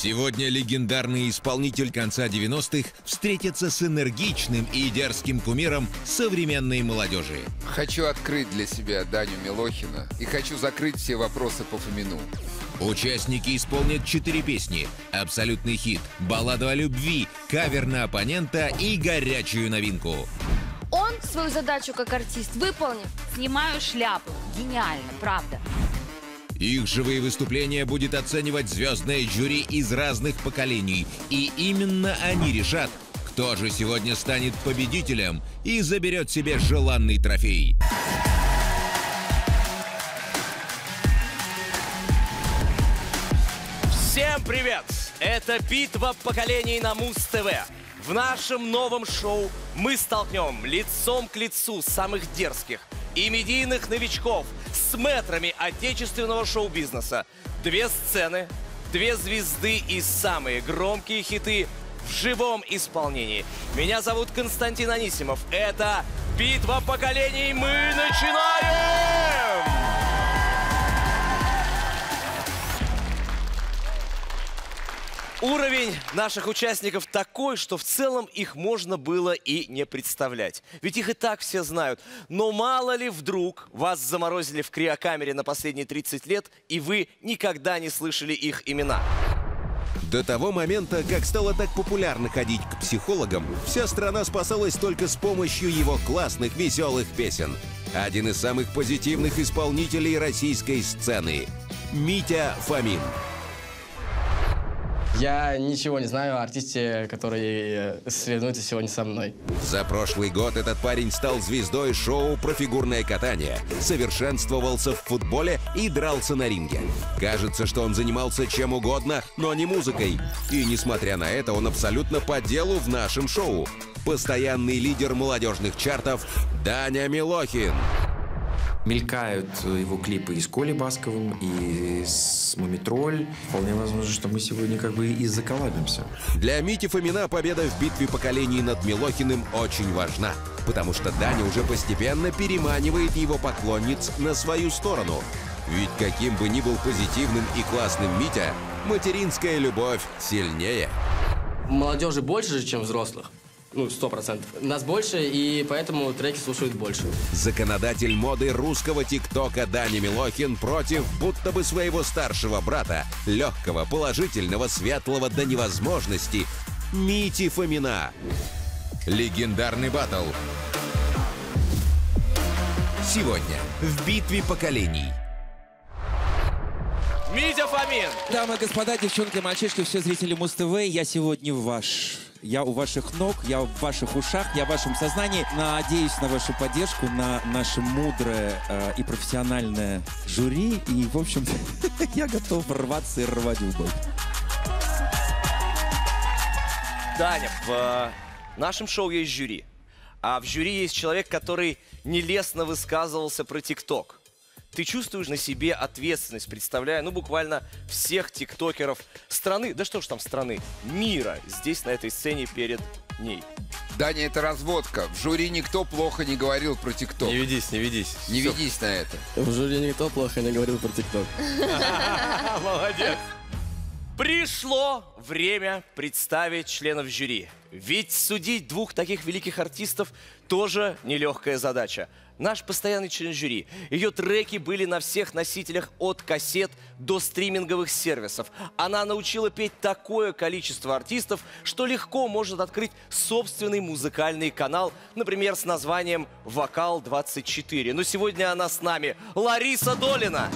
Сегодня легендарный исполнитель конца 90-х встретится с энергичным и дерзким кумиром современной молодежи. Хочу открыть для себя Даню Милохина и хочу закрыть все вопросы по Фомину. Участники исполнят 4 песни: абсолютный хит, балладу о любви, кавер на оппонента и горячую новинку. Он свою задачу как артист выполнит. Снимаю шляпу. Гениально, правда. Их живые выступления будет оценивать звездное жюри из разных поколений. И именно они решат, кто же сегодня станет победителем и заберет себе желанный трофей. Всем привет! Это битва поколений на Муз-ТВ. В нашем новом шоу мы столкнем лицом к лицу самых дерзких и медийных новичков с мэтрами отечественного шоу-бизнеса. 2 сцены, 2 звезды и самые громкие хиты в живом исполнении. Меня зовут Константин Анисимов. Это битва поколений. Мы начинаем! Уровень наших участников такой, что в целом их можно было и не представлять. Ведь их и так все знают. Но мало ли вдруг вас заморозили в криокамере на последние 30 лет, и вы никогда не слышали их имена. До того момента, как стало так популярно ходить к психологам, вся страна спасалась только с помощью его классных, веселых песен. Один из самых позитивных исполнителей российской сцены – Митя Фомин. Я ничего не знаю о артисте, который соревнуется сегодня со мной. За прошлый год этот парень стал звездой шоу про фигурное катание, совершенствовался в футболе и дрался на ринге. Кажется, что он занимался чем угодно, но не музыкой. И несмотря на это, он абсолютно по делу в нашем шоу. Постоянный лидер молодежных чартов Даня Милохин. Мелькают его клипы и с Колей Басковым, и с Мумитроль. Вполне возможно, что мы сегодня как бы и заколабимся. Для Мити Фомина победа в битве поколений над Милохиным очень важна, потому что Даня уже постепенно переманивает его поклонниц на свою сторону. Ведь каким бы ни был позитивным и классным Митя, материнская любовь сильнее. Молодежи больше же, чем взрослых. Ну, 100%. Нас больше, и поэтому треки слушают больше. Законодатель моды русского ТикТока Даня Милохин против будто бы своего старшего брата, легкого, положительного, светлого до невозможности, Мити Фомина. Легендарный баттл. Сегодня в битве поколений. Митя Фомин! Дамы и господа, девчонки, мальчишки, все зрители Муз-ТВ, я сегодня ваш. Я у ваших ног, я в ваших ушах, я в вашем сознании. Надеюсь на вашу поддержку, на наше мудрое и профессиональное жюри. И, в общем-то, я готов рваться и рвать в бой. Даня, в нашем шоу есть жюри. А в жюри есть человек, который нелестно высказывался про ТикТок. Ты чувствуешь на себе ответственность, представляя, ну, буквально всех тиктокеров страны, да что ж там страны, мира, здесь, на этой сцене перед ней. Даня, это разводка. В жюри никто плохо не говорил про ТикТок. Не ведись, не ведись. Не ведись на это. В жюри никто плохо не говорил про ТикТок. Молодец. Пришло время представить членов жюри. Ведь судить 2 таких великих артистов тоже нелегкая задача. Наш постоянный член жюри. Ее треки были на всех носителях от кассет до стриминговых сервисов. Она научила петь такое количество артистов, что легко может открыть собственный музыкальный канал, например, с названием «Вокал-24». Но сегодня она с нами. Лариса Долина.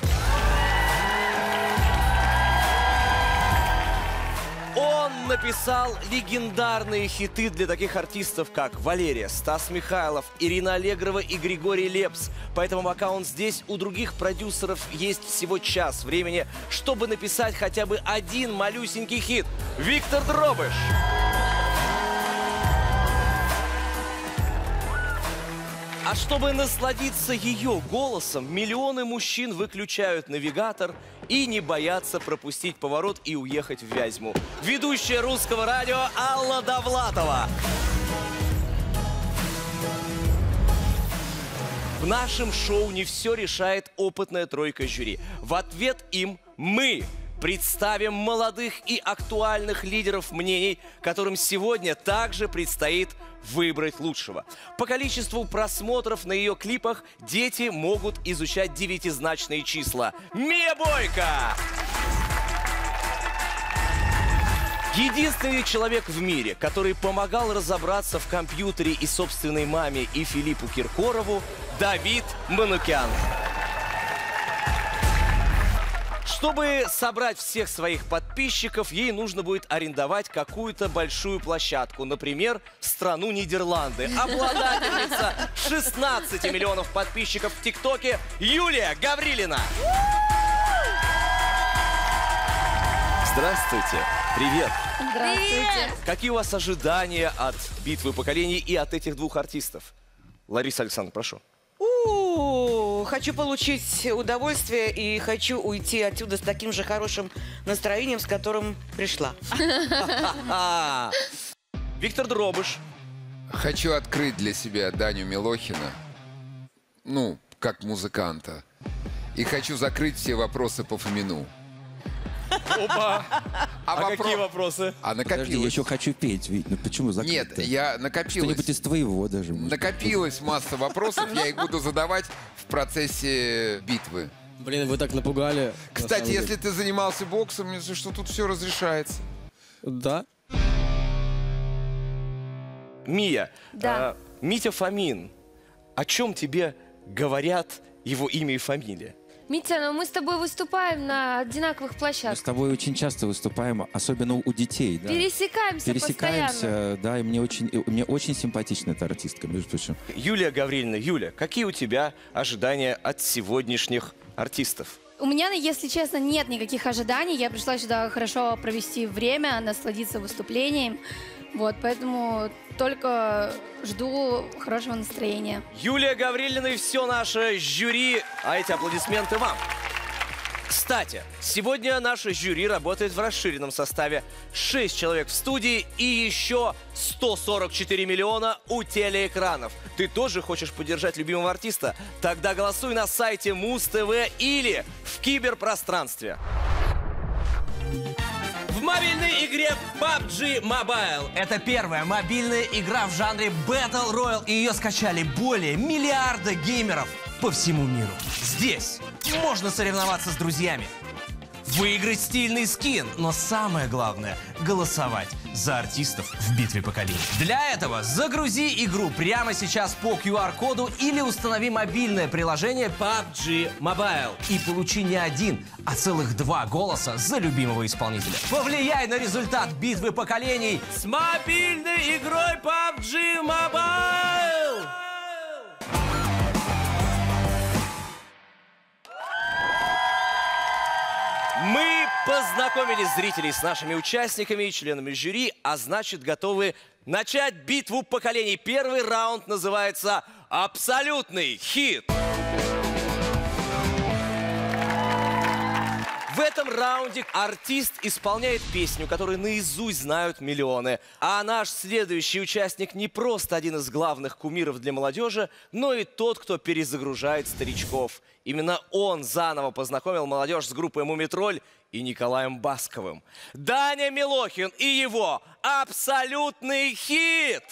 Он написал легендарные хиты для таких артистов, как Валерия, Стас Михайлов, Ирина Аллегрова и Григорий Лепс. Поэтому пока он здесь, у других продюсеров есть всего час времени, чтобы написать хотя бы один малюсенький хит. Виктор Дробыш. А чтобы насладиться ее голосом, миллионы мужчин выключают навигатор и не боятся пропустить поворот и уехать в Вязьму. Ведущая Русского радио Алла Довлатова. В нашем шоу не все решает опытная тройка жюри. В ответ им мы представим молодых и актуальных лидеров мнений, которым сегодня также предстоит выбрать лучшего. По количеству просмотров на ее клипах дети могут изучать 9-значные числа. Мия Бойко! Единственный человек в мире, который помогал разобраться в компьютере и собственной маме, и Филиппу Киркорову, Давид Манукян. Чтобы собрать всех своих подписчиков, ей нужно будет арендовать какую-то большую площадку. Например, страну Нидерланды. Обладательница 16 миллионов подписчиков в ТикТоке Юлия Гаврилина. Здравствуйте. Привет. Здравствуйте. Какие у вас ожидания от битвы поколений и от этих двух артистов? Лариса Александровна, прошу. Хочу получить удовольствие и хочу уйти отсюда с таким же хорошим настроением, с которым пришла. Виктор Дробыш. Хочу открыть для себя Даню Милохина, ну, как музыканта. И хочу закрыть все вопросы по Фомину. Опа! Какие вопросы? Подожди, я Накопилось. еще хочу петь, Вить. Ну почему закрыть? Нет, я накопилось. Что-нибудь из твоего даже. может. Накопилась масса вопросов, я их буду задавать в процессе битвы. Блин, вы так напугали. Кстати, если ты занимался боксом, мне кажется, что тут все разрешается. Да. Мия, Да. Митя Фомин. О чем тебе говорят его имя и фамилия? Митя, ну мы с тобой выступаем на одинаковых Мы с площадках. тобой очень часто выступаем, особенно у детей. Да. Пересекаемся постоянно. Пересекаемся, да, и мне очень симпатична эта артистка, между прочим. Юлия Гаврилина. Юля, какие у тебя ожидания от сегодняшних артистов? У меня, если честно, нет никаких ожиданий. Я пришла сюда хорошо провести время, насладиться выступлением. Вот, поэтому только жду хорошего настроения. Юлия Гаврилина и все наше жюри. А эти аплодисменты вам. Кстати, сегодня наше жюри работает в расширенном составе. 6 человек в студии и еще 144 миллиона у телеэкранов. Ты тоже хочешь поддержать любимого артиста? Тогда голосуй на сайте Муз-ТВ или в киберпространстве. В мобильной игре PUBG Mobile. Это первая мобильная игра в жанре Battle Royale, и ее скачали более миллиарда геймеров по всему миру. Здесь можно соревноваться с друзьями, выиграть стильный скин, но самое главное — голосовать за артистов в битве поколений. Для этого загрузи игру прямо сейчас по QR-коду или установи мобильное приложение PUBG Mobile и получи не один, а целых 2 голоса за любимого исполнителя. Повлияй на результат битвы поколений с мобильной игрой PUBG Mobile! Мы познакомили зрителей с нашими участниками и членами жюри, а значит, готовы начать битву поколений. Первый раунд называется «Абсолютный хит». В этом раунде артист исполняет песню, которую наизусть знают миллионы. А наш следующий участник не просто один из главных кумиров для молодежи, но и тот, кто перезагружает старичков. Именно он заново познакомил молодежь с группой «Мумитроль» и Николаем Басковым. Даня Милохин и его «Абсолютный хит».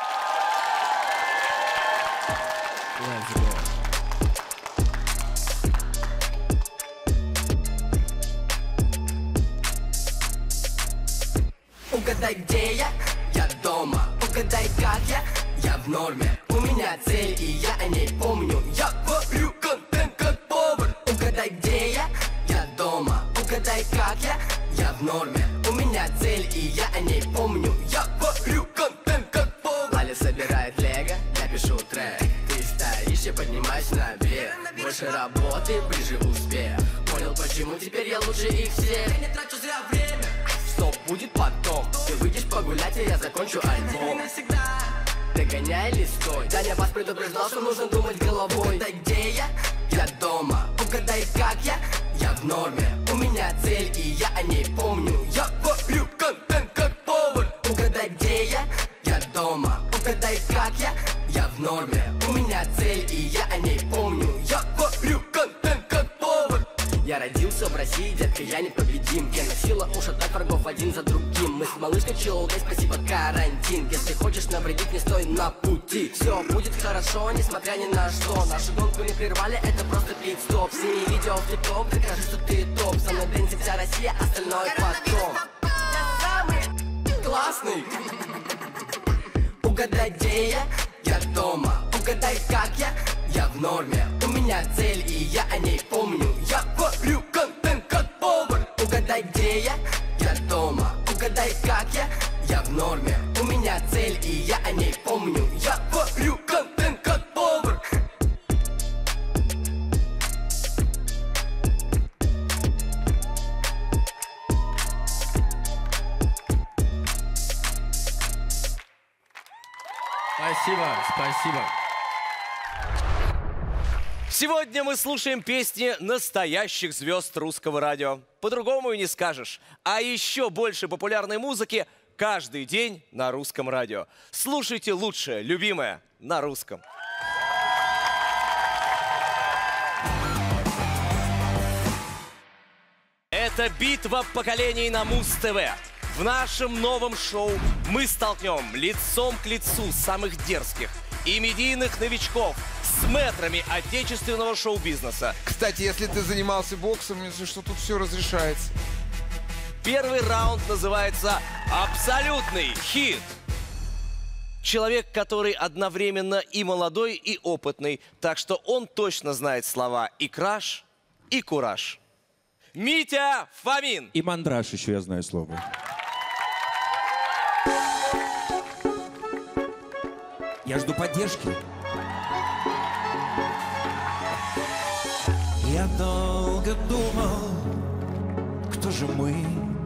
Угадай, где я? Я дома. Угадай, как я в норме. У меня цель, и я о ней помню. Я варю контент как повар. Угадай, где я? Я дома. Угадай, как я в норме. У меня цель, и я о ней помню. Я варю контент как повар. Аля собирает лего, я пишу трек. Ты стоишь, я поднимаюсь наверх. Больше работы, ближе успех. Понял, почему теперь я лучше их всех. Я не трачу зря время. Что будет потом? Ты выйдешь погулять, и я закончу альбом. Догоняй или стой. Даня вас предупреждал, что нужно думать головой. Угадай, где я? Я дома. Угадай, как я в норме. У меня цель, и я о ней помню. Я варю контент как повар. Угадай, где я? Я дома. Угадай, как я в норме. У меня цель, и я о ней помню. Я варю контент как повар. Я родился родился в России, детка, я непобедим. Гена сила ушатать врагов один за другим. Мы с малышкой челкой, спасибо, карантин. Если хочешь навредить, не стой на пути. Все будет хорошо, несмотря ни на что. Нашу гонку не прервали, это просто пит-стоп. Сними видео в тип-топ, докажи, что ты топ. Со мной дэнсит вся Россия, остальное потом. Я самый классный. Угадай, где я дома. Угадай, как я в норме. У меня цель, и я о ней помню. Я варю контент как повар. Угадай, где я дома. Угадай, как я в норме. У меня цель, и я о ней помню. Я варю контент как повар. Спасибо, спасибо. Сегодня мы слушаем песни настоящих звезд русского радио. По-другому и не скажешь. А еще больше популярной музыки каждый день на русском радио. Слушайте лучшее, любимое на русском. Это битва поколений на Муз-ТВ. В нашем новом шоу мы столкнем лицом к лицу самых дерзких и медийных новичков с мэтрами отечественного шоу-бизнеса. Кстати, если ты занимался боксом, если что, тут все разрешается. Первый раунд называется «Абсолютный хит». Человек, который одновременно и молодой, и опытный, так что он точно знает слова и краш, и кураж. Митя Фомин. И мандраж еще я знаю слово. Я жду поддержки. Я долго думал, кто же мы?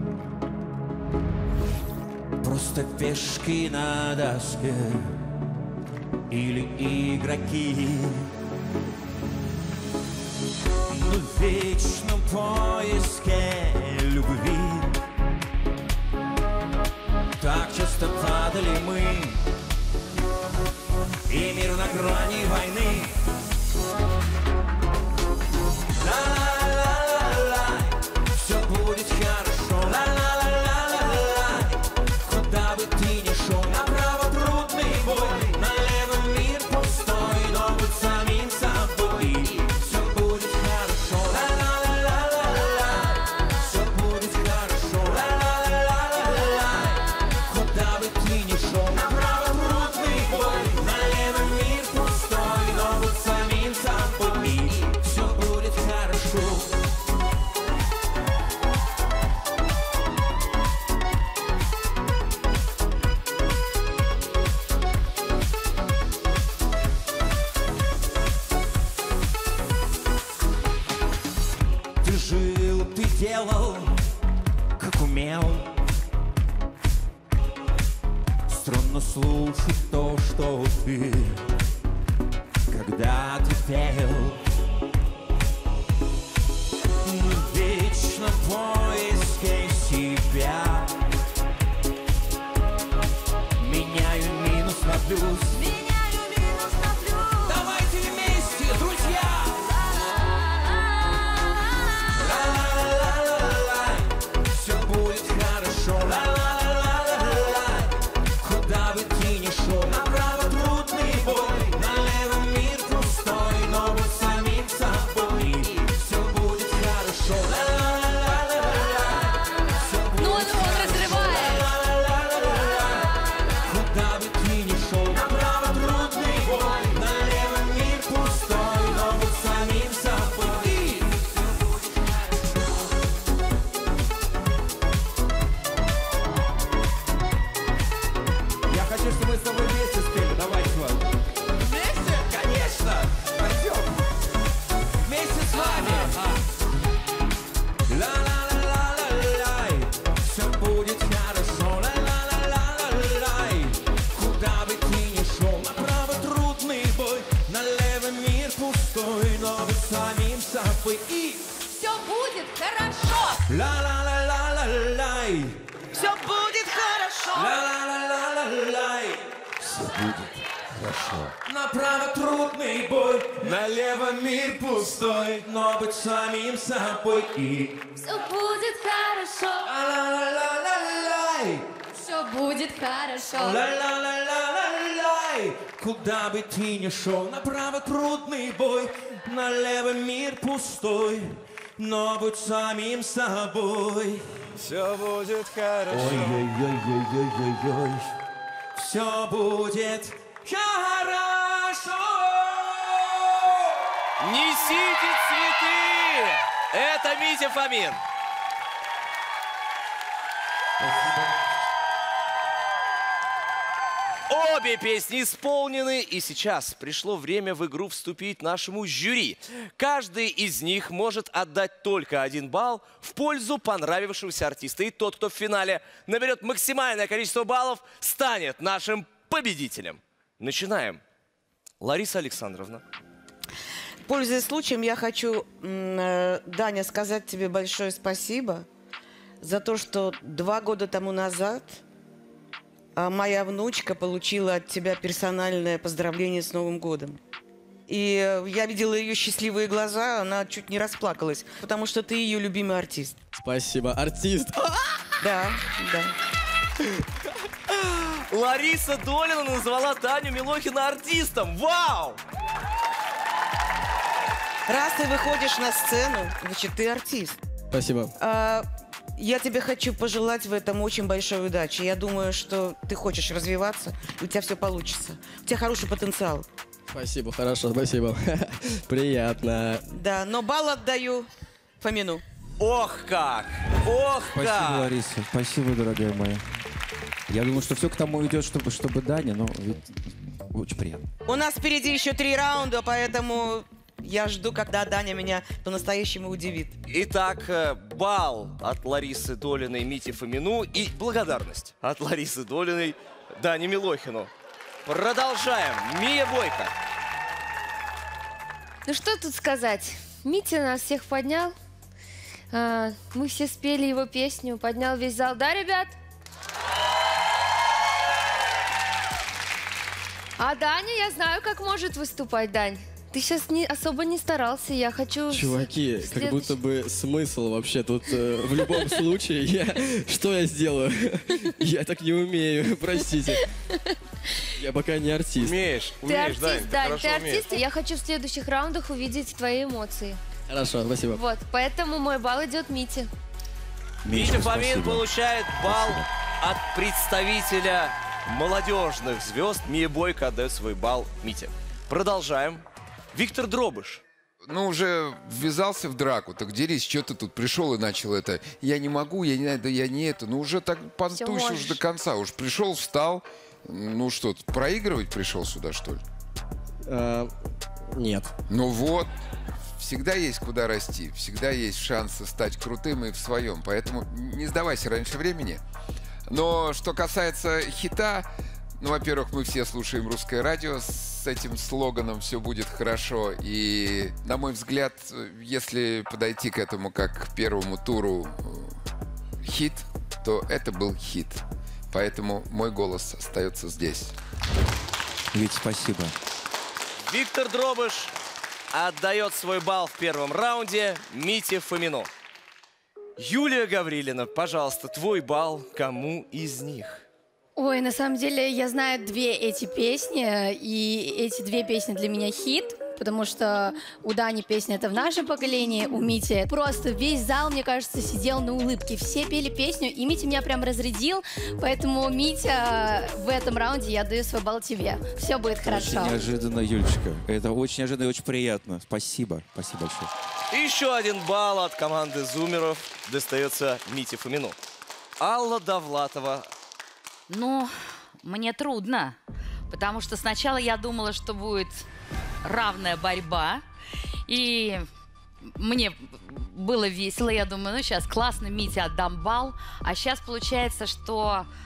Просто пешки на доске или игроки? Но в вечном поиске любви так часто падали мы, и мир на грани войны. Ла-ла-ла-ла-ла, все будет хорошо. Ла-ла-ла-ла-ла, куда бы ты ни шел, направо трудный бой, налево мир пустой, но будь самим собой. Все будет хорошо. Ла-ла-ла-ла-ла, все будет хорошо. Ла-ла-ла-ла-ла, куда бы ты ни шел, направо трудный бой, налево мир пустой, но будь самим собой. Все будет хорошо. Ты жил, ты делал, как умел. Странно слушать то, что ты когда-то пел. В вечном поиске себя меняю минус на плюс. Давайте вместе, друзья! Ла-ла-ла-ла-ла, все будет хорошо. Ла-ла-ла-ла-ла, куда бы ты ни шел, направо трудный бой, налево мир пустой, но будь самим собой. Все будет хорошо. Ла-ла-ла-ла-ла, все будет хорошо. Ла-ла-ла-ла-ла, куда бы ты ни шел, направо трудный бой, налево мир пустой, но будь самим собой. Я хочу, чтобы мы с тобой вместе спели. Давай, чувак. Вместе? Конечно! Пойдем. Вместе с вами. Ла-ла-ла-ла-ла-лай. Все будет хорошо. Ла-ла-ла-ла-ла-лай. Куда бы ты ни шел, направо трудный бой, налево мир пустой, но будь самим собой. И Все будет хорошо. ла-ла-ла-ла-ла-лай. Все будет хорошо. Ла-ла-ла-ла-ла-лай. Все будет хорошо. Направо трудный бой, налево мир пустой, но быть самим собой и... Все будет хорошо. Ла-ла-ла-ла-лай. Все будет хорошо. Ла-ла-ла-ла-ла-лай. Куда бы ты ни шел, направо трудный бой, налево мир пустой, но будь самим собой. Все будет хорошо. Ой-ой-ой-ой-ой-ой. Все будет хорошо. Несите цветы! Это Митя Фомин. Обе песни исполнены, и сейчас пришло время в игру вступить нашему жюри. Каждый из них может отдать только 1 балл в пользу понравившегося артиста. И тот, кто в финале наберет максимальное количество баллов, станет нашим победителем. Начинаем. Лариса Александровна. Пользуясь случаем, я хочу, Даня, сказать тебе большое спасибо за то, что 2 года тому назад моя внучка получила от тебя персональное поздравление с Новым годом. И я видела ее счастливые глаза, она чуть не расплакалась, потому что ты ее любимый артист. Спасибо, артист. Да, да. Лариса Долина назвала Таню Милохину артистом. Вау! Раз ты выходишь на сцену, значит, ты артист. Спасибо. Я тебе хочу пожелать в этом очень большой удачи. Я думаю, что ты хочешь развиваться, и у тебя все получится. У тебя хороший потенциал. Спасибо, хорошо, спасибо. Приятно. Да, но балл отдаю Фомину. Ох как! Ох Спасибо, как! Лариса. Спасибо, дорогая моя. Я думаю, что все к тому идет, чтобы Даня, но ведь очень приятно. У нас впереди еще 3 раунда, поэтому я жду, когда Даня меня по-настоящему удивит. Итак, балл от Ларисы Долиной Мите Фомину и благодарность от Ларисы Долиной Дане Милохину. Продолжаем. Мия Бойко. Ну что тут сказать? Митя нас всех поднял. Мы все спели его песню, поднял весь зал. Да, ребят? А Даня, я знаю, как может выступать, Дань. Ты сейчас особо не старался, я хочу... Чуваки, как будто бы смысл вообще тут в любом случае. Что я сделаю? Я так не умею, простите. Я пока не артист. Умеешь, Ты артист, Дань, ты артист. Я хочу в следующих раундах увидеть твои эмоции. Хорошо, спасибо. Вот, поэтому мой балл идет Мите. Митя Фомин получает балл от представителя молодежных звезд. Мия Бойко отдает свой балл Мите. Продолжаем. Виктор Дробыш. Ну, уже ввязался в драку, так дерись, что ты тут пришел и начал это. Я не могу, я не знаю, да я не это. Ну, уже так понтуйся уж до конца. Уж пришел, встал. Ну что, проигрывать пришел сюда, что ли? Нет. Ну вот. Всегда есть куда расти. Всегда есть шансы стать крутым и в своем. Поэтому не сдавайся раньше времени. Но что касается хита... Ну, во-первых, мы все слушаем русское радио с этим слоганом «Все будет хорошо». И, на мой взгляд, если подойти к этому как к первому туру хит, то это был хит. Поэтому мой голос остается здесь. Вить, спасибо. Виктор Дробыш отдает свой балл в первом раунде Мите Фомину. Юлия Гаврилина, пожалуйста, твой балл кому из них? Ой, на самом деле я знаю 2 эти песни, и эти 2 песни для меня хит, потому что у Дани песня это в нашем поколении, у Мити просто весь зал, мне кажется, сидел на улыбке. Все пели песню, и Митя меня прям разрядил, поэтому, Митя, в этом раунде я даю свой балл тебе. Все будет хорошо. Очень неожиданно, Юлечка. Это очень неожиданно и очень приятно. Спасибо. Спасибо большое. Еще 1 балл от команды зумеров достается Мите Фомину. Алла Довлатова. Ну, мне трудно, потому что сначала я думала, что будет равная борьба, и мне было весело, я думаю, ну сейчас классно, Мите, отдам балл, а сейчас получается, что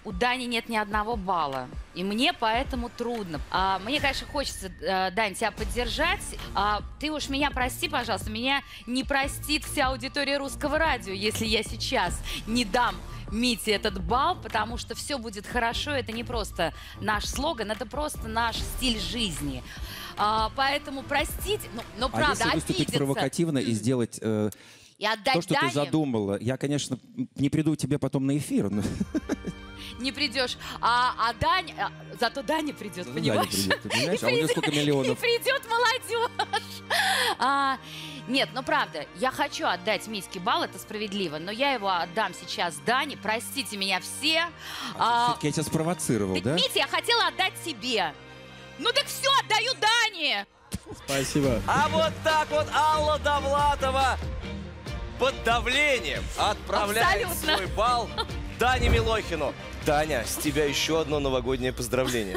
у Дани нет ни одного балла. И мне поэтому трудно. Мне, конечно, хочется, Дань, тебя поддержать. Ты уж меня прости, пожалуйста. Меня не простит вся аудитория Русского радио, если я сейчас не дам Мите этот балл, потому что все будет хорошо. Это не просто наш слоган, это просто наш стиль жизни. Поэтому простите, но правда, если выступить провокативно и сделать и отдать то, что Дане, ты задумала, я, конечно, не приду к тебе потом на эфир. Но... Не придешь. Зато Даня придет, понимаешь? Даня придет, ты понимаешь? А у него сколько миллионов? И придет молодежь. Нет, ну правда, я хочу отдать Митьке балл, это справедливо, но я его отдам сейчас Дане. Простите меня все. Все-таки я тебя спровоцировал, да? Митя, я хотела отдать тебе. Ну так все, отдаю Дане. Спасибо. А вот так вот Алла Довлатова под давлением отправляет Абсолютно. свой балл Дане Милохину. Таня, с тебя еще одно новогоднее поздравление.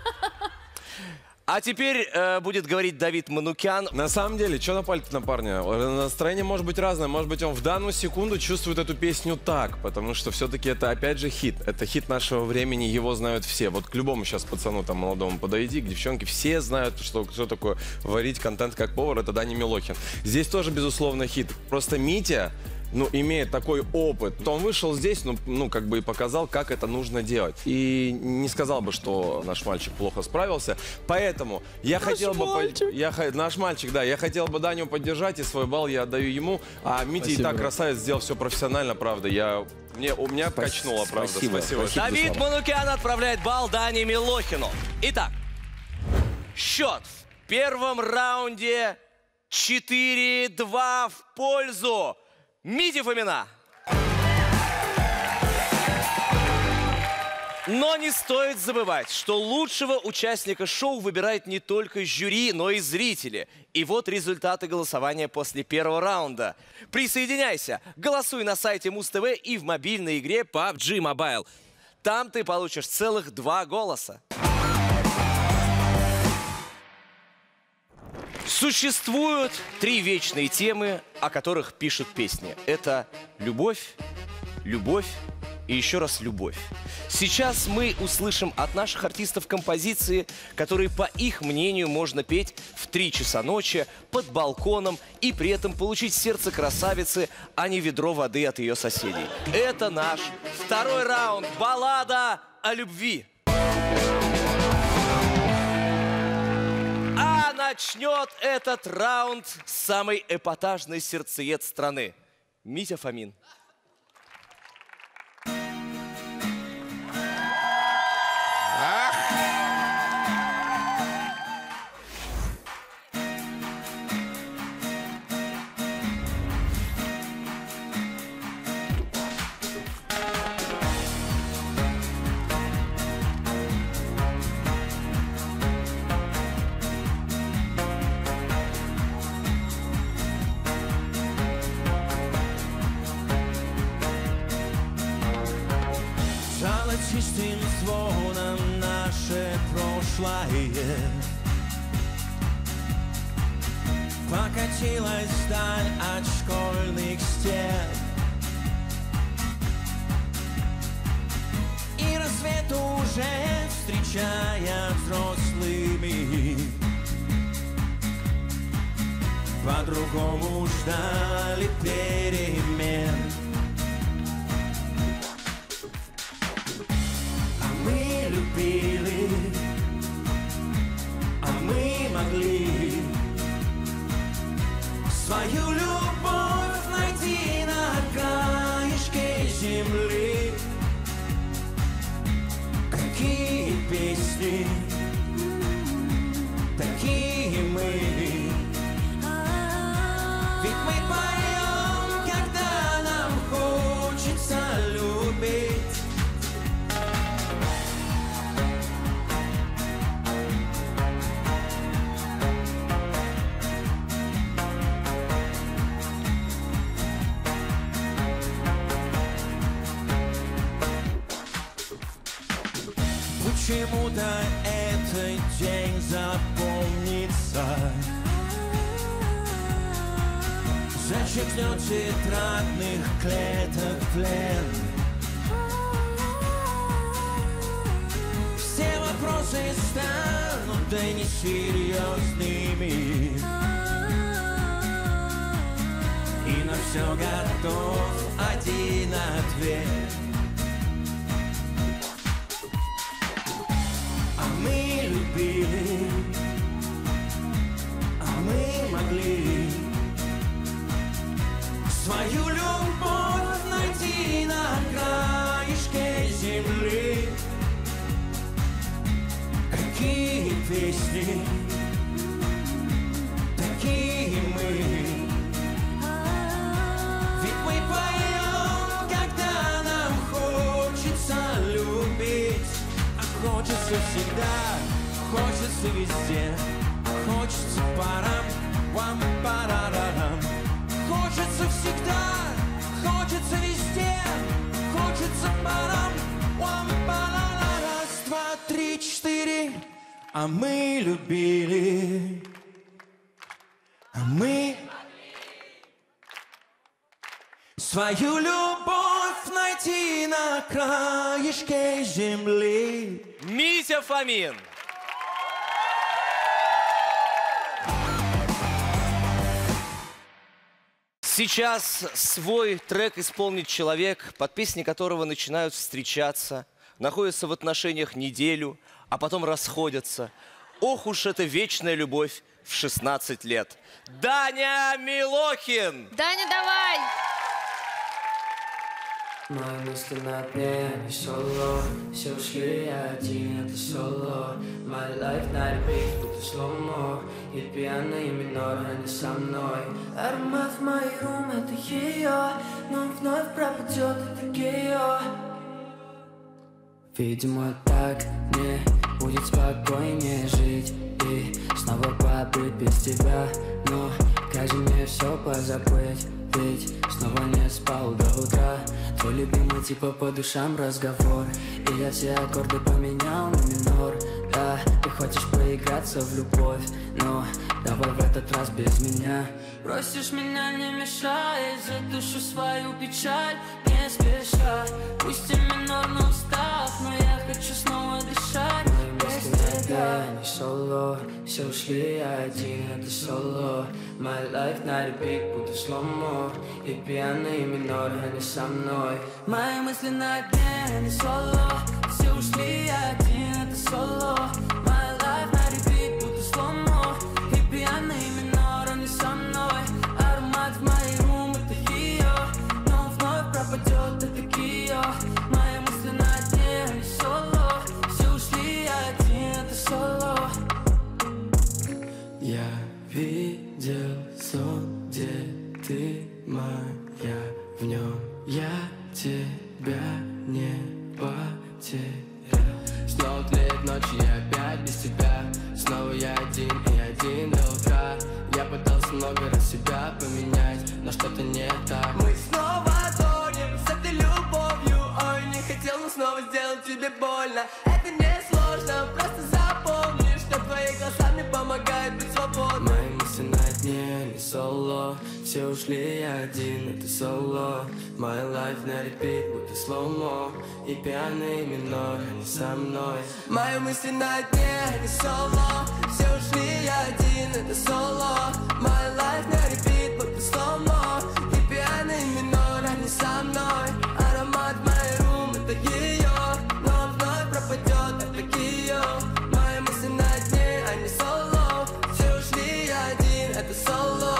А теперь будет говорить Давид Манукян. На самом деле, что напали-то на парня? Настроение может быть разное. Может быть, он в данную секунду чувствует эту песню так, потому что все-таки это, опять же, хит. Это хит нашего времени, его знают все. Вот к любому сейчас пацану там молодому подойди, к девчонке, все знают, что такое варить контент как повар. Это Даня Милохин. Здесь тоже, безусловно, хит. Просто Митя, имеет такой опыт, то он вышел здесь, как бы и показал, как это нужно делать. И не сказал бы, что наш мальчик плохо справился. Поэтому я хотел бы... Наш мальчик, да. Я хотел бы Даню поддержать, и свой балл я отдаю ему. А Митя и так красавец, сделал все профессионально, правда. У меня качнуло, правда. Спасибо. Давид Манукян отправляет балл Дане Милохину. Итак, счет в первом раунде 4-2 в пользу Мити Фомина. Но не стоит забывать, что лучшего участника шоу выбирает не только жюри, но и зрители. И вот результаты голосования после первого раунда. Присоединяйся, голосуй на сайте Муз-ТВ и в мобильной игре PUBG Mobile. Там ты получишь целых 2 голоса. Существуют 3 вечные темы, о которых пишут песни. Это любовь, любовь и еще раз любовь. Сейчас мы услышим от наших артистов композиции, которые, по их мнению, можно петь в 3 часа ночи, под балконом и при этом получить сердце красавицы, а не ведро воды от ее соседей. Это наш второй раунд. Баллада о любви. А начнет этот раунд самый эпатажный сердцеед страны. Митя Фомин. Чистым звоном наше прошлое покатилась вдаль от школьных стен. И рассвет уже встречая взрослыми, по-другому ждали перемен. Мы любили, а мы могли свою любовь найти на краешке земли. Какие песни, такие мы. Ведь мы поем, когда нам хочется любить. Почему-то этот день запомнится, зачеркнет тетрадных клеток плен. эмоции станут, да не серьезными. И на все готов один ответ. А мы любили, а мы могли свою любовь найти на краешке земли. Какие песни, такие мы. Ведь мы поем, когда нам хочется любить. А хочется всегда, хочется везде. Хочется парам, вам-парарарам. Хочется всегда, хочется везде. Хочется парам, вам-парарарам. Раз, два, три, четыре. А мы любили, а мы свою любовь найти на краешке земли. Митя Фомин. Сейчас свой трек исполнит человек, под песни которого начинают встречаться, находятся в отношениях неделю, а потом расходятся. Ох уж эта вечная любовь в 16 лет. Даня Милохин! Даня, давай! Мои мысли на дне, не соло. Все ушли, я один, это соло. My life на repeat, будто слоумо. И пьяный минор, они со мной. Аромат в моей рум, это ее. Но он вновь пропадет, это гео. Видимо, так мне будет спокойнее жить. И снова побыть без тебя. Но как же мне все позабыть? Ведь снова не спал до утра. Твой любимый типа по душам разговор. И я все аккорды поменял на минор. Да, ты хочешь поиграться в любовь, но давай в этот раз без меня. Просишь меня, не мешай, задушу свою печаль не спеша. Пусть и минор, но устав, но я хочу снова дышать. Мои мысли на дне, не соло. Все ушли, я один, это соло. My life на repeat, будто слоумо. И пьяный минор, они со мной. Мои мысли на дне, не соло. Все ушли, я один, это соло. My life на repeat, будто слоумо. И пьяный минор, они со мной. Аромат в моей рум, это ее. Но он вновь пропадет, это гео. Мои мысли на дне, не соло. Все ушли, я один, это соло. Я видел сон, где ты моя. В нем я тебя не потерял. Снова тлеет ночь, я опять без тебя. Снова я один и один до утра. Я пытался много раз себя поменять, но что-то не так. Мы снова тонем с этой любовью. Ой, не хотел, но снова сделал тебе больно. Это не сложно, просто запомни, что твои глаза мне помогают быть свободным. Мои мысли на дне, не соло. Все ушли, я один, это соло. My life на repeat, будто слоумо. И пьяный минор, они со мной. Мои мысли на дне, не соло. Все ушли, я один, это соло. My life на repeat, будто слоумо. И пьяный минор, они со мной. Аромат в моей рум, это ее. Но он вновь пропадет, это гео. Мои мысли на дне, они соло. Все ушли, я один, это соло.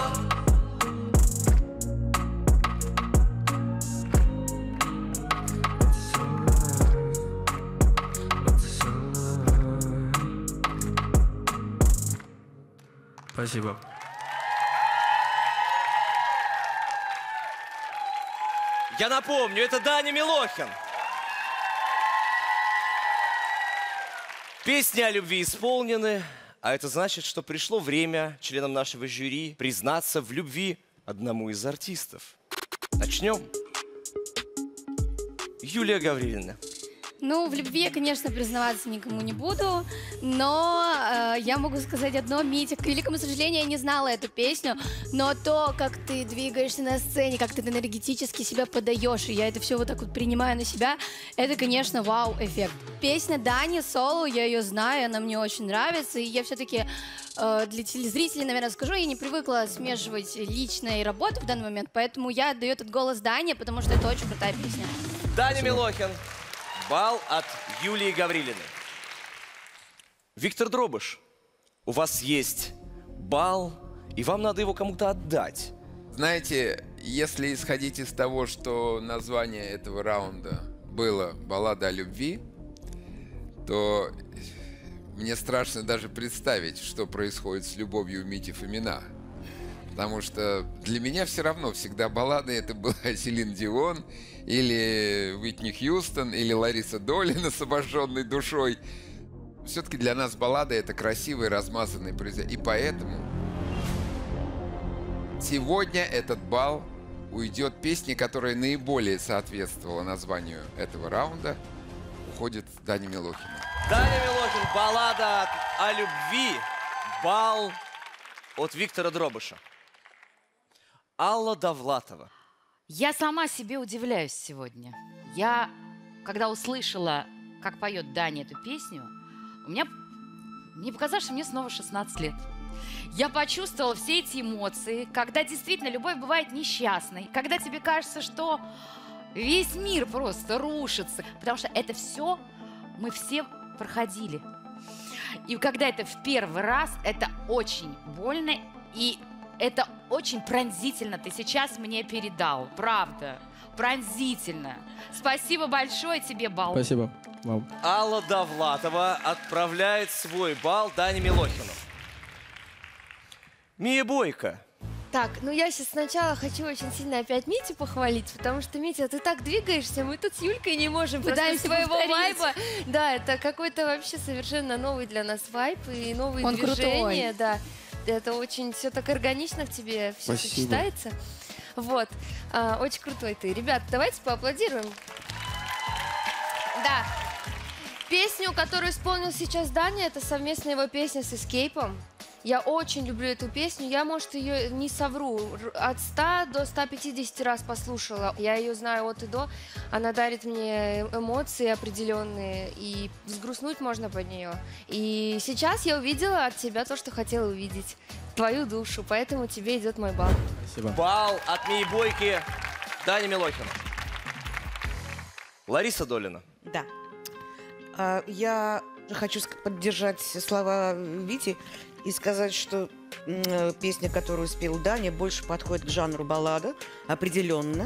Спасибо. Я напомню, это Даня Милохин. Песни о любви исполнены, а это значит, что пришло время членам нашего жюри признаться в любви одному из артистов. Начнем. Юлия Гаврилина. Ну, в любви я, конечно, признаваться никому не буду, но я могу сказать одно, Митя, к великому сожалению, я не знала эту песню, но то, как ты двигаешься на сцене, как ты энергетически себя подаешь, и я это все вот так вот принимаю на себя, это, конечно, вау-эффект. Песня Дани соло, я ее знаю, она мне очень нравится, и я все-таки для телезрителей, наверное, скажу, я не привыкла смешивать личное и работу в данный момент, поэтому я отдаю этот голос Дане, потому что это очень крутая песня. Даня Милохин. Балл от Юлии Гаврилиной. Виктор Дробыш, у вас есть балл, и вам надо его кому-то отдать. Знаете, если исходить из того, что название этого раунда было «Баллада о любви», то мне страшно даже представить, что происходит с любовью у Мити Фомина. Потому что для меня все равно всегда баллады это была Селин Дион, или Уитни Хьюстон, или Лариса Долина с обожженной душой. Все-таки для нас баллада это красивые, размазанные произведения. И поэтому сегодня этот балл уйдет песне, которая наиболее соответствовала названию этого раунда. Уходит Даня Милохин. Даня Милохин, баллада о любви, балл от Виктора Дробыша. Алла Довлатова. Я сама себе удивляюсь сегодня. Я, когда услышала, как поет Даня эту песню, мне показалось, что мне снова 16 лет. Я почувствовала все эти эмоции, когда действительно любовь бывает несчастной, когда тебе кажется, что весь мир просто рушится, потому что это все мы все проходили. И когда это в первый раз, это очень больно, и это очень пронзительно ты сейчас мне передал. Правда. Пронзительно. Спасибо большое тебе, балл. Спасибо вам. Алла Довлатова отправляет свой балл Дане Милохину. Мия Бойко. Так, ну я сейчас сначала хочу очень сильно опять Митю похвалить, потому что, Митя, ты так двигаешься, мы тут с Юлькой не можем Пытаемся просто своего повторить. вайба. Да, это какой-то вообще совершенно новый для нас вайб и новые Он движения. крутой. Да. Это очень все так органично в тебе все Спасибо. сочетается. Вот. Очень крутой ты. Ребят, давайте поаплодируем. Да. Песню, которую исполнил сейчас Даня, это совместная его песня с Эскейпом. Я очень люблю эту песню. Я, может, ее не совру. От 100 до 150 раз послушала. Я ее знаю от и до. Она дарит мне эмоции определенные. И взгрустнуть можно под нее. И сейчас я увидела от тебя то, что хотела увидеть. Твою душу. Поэтому тебе идет мой балл. Спасибо. Балл от Мии Бойки Дане Милохину. Лариса Долина. Да. Я хочу поддержать слова Вити и сказать, что песня, которую спел Даня, больше подходит к жанру баллада, определенно.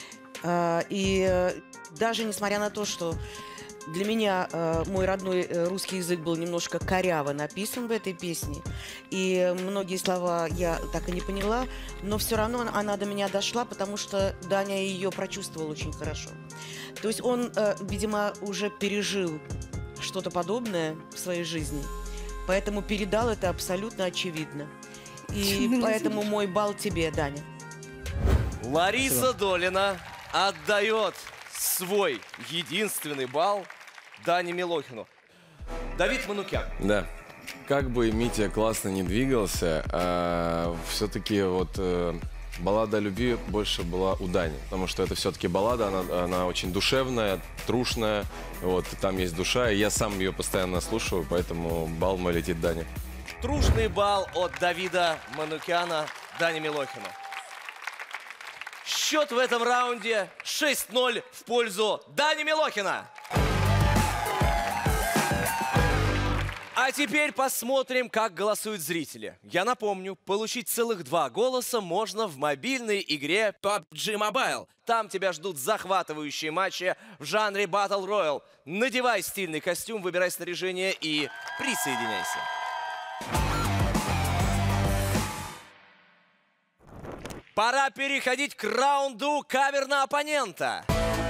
И даже несмотря на то, что для меня мой родной русский язык был немножко коряво написан в этой песне, и многие слова я так и не поняла, но все равно она до меня дошла, потому что Даня ее прочувствовал очень хорошо. То есть он, видимо, уже пережил что-то подобное в своей жизни, поэтому передал это абсолютно очевидно. И поэтому мой балл тебе, Даня. Лариса Долина отдает свой единственный балл Дане Милохину. Давид Манукян. Да. Как бы Митя классно не двигался, все-таки вот баллада о любви больше была у Дани. Потому что это все-таки баллада, она очень душевная, трушная. Вот, там есть душа, и я сам ее постоянно слушаю, поэтому балл мой летит Дане. Трушный балл от Давида Манукяна Дане Милохину. Счет в этом раунде 6-0 в пользу Дани Милохина. А теперь посмотрим, как голосуют зрители. Я напомню, получить целых 2 голоса можно в мобильной игре PUBG Mobile. Там тебя ждут захватывающие матчи в жанре Battle Royale. Надевай стильный костюм, выбирай снаряжение и присоединяйся. Пора переходить к раунду кавер на оппонента.